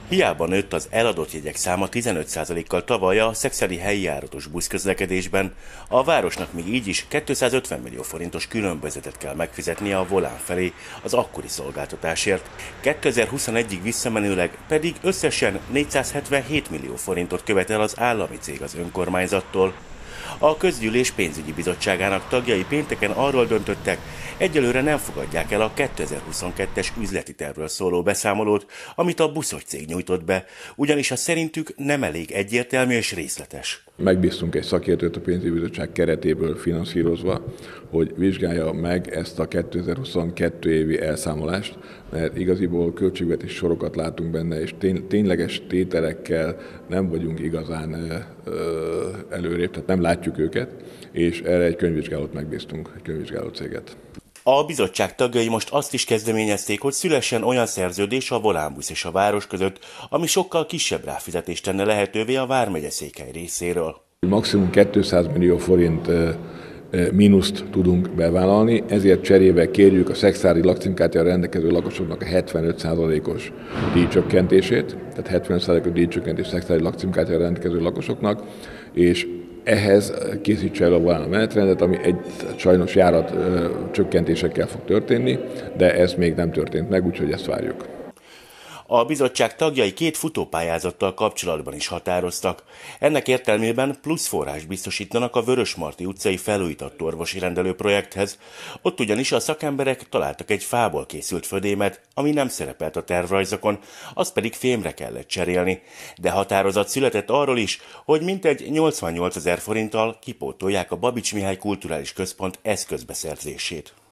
Hiába nőtt az eladott jegyek száma 15%-kal tavaly a szekszeli helyi járatos buszközlekedésben, a városnak még így is 250 millió forintos különbözetet kell megfizetnie a volán felé az akkori szolgáltatásért. 2021-ig visszamenőleg pedig összesen 477 millió forintot követel az állami cég az önkormányzattól. A Közgyűlés pénzügyi bizottságának tagjai pénteken arról döntöttek, egyelőre nem fogadják el a 2022-es üzleti tervről szóló beszámolót, amit a buszos cég nyújtott be, ugyanis a szerintük nem elég egyértelmű és részletes. Megbíztunk egy szakértőt a pénzügyi bizottság keretéből finanszírozva, hogy vizsgálja meg ezt a 2022 évi elszámolást, mert igaziból költségvetési sorokat látunk benne, és tényleges tételekkel nem vagyunk igazán előrébb, tehát nem látjuk őket, és erre egy könyvvizsgálót megbíztunk, egy könyvvizsgáló céget. A bizottság tagjai most azt is kezdeményezték, hogy szülessen olyan szerződés a volánbusz és a város között, ami sokkal kisebb ráfizetést tenne lehetővé a vármegye székhely részéről. Maximum 200 millió forint mínuszt tudunk bevállalni, ezért cserébe kérjük a szekszári lakcímkártyára rendelkező lakosoknak a 75%-os díjcsökkentését, tehát 75%-os díjcsökkentés szekszári lakcímkártyára rendelkező lakosoknak, és ehhez készítse el a volán a menetrendet, ami sajnos járat csökkentésekkel fog történni, de ez még nem történt meg, úgyhogy ezt várjuk. A bizottság tagjai két futópályázattal kapcsolatban is határoztak. Ennek értelmében plusz forrást biztosítanak a Vörösmarty utcai felújított orvosi rendelő projekthez. Ott ugyanis a szakemberek találtak egy fából készült födémet, ami nem szerepelt a tervrajzokon, azt pedig fémre kellett cserélni. De határozat született arról is, hogy mintegy 88 000 forinttal kipótolják a Babits Mihály Kulturális Központ eszközbeszerzését.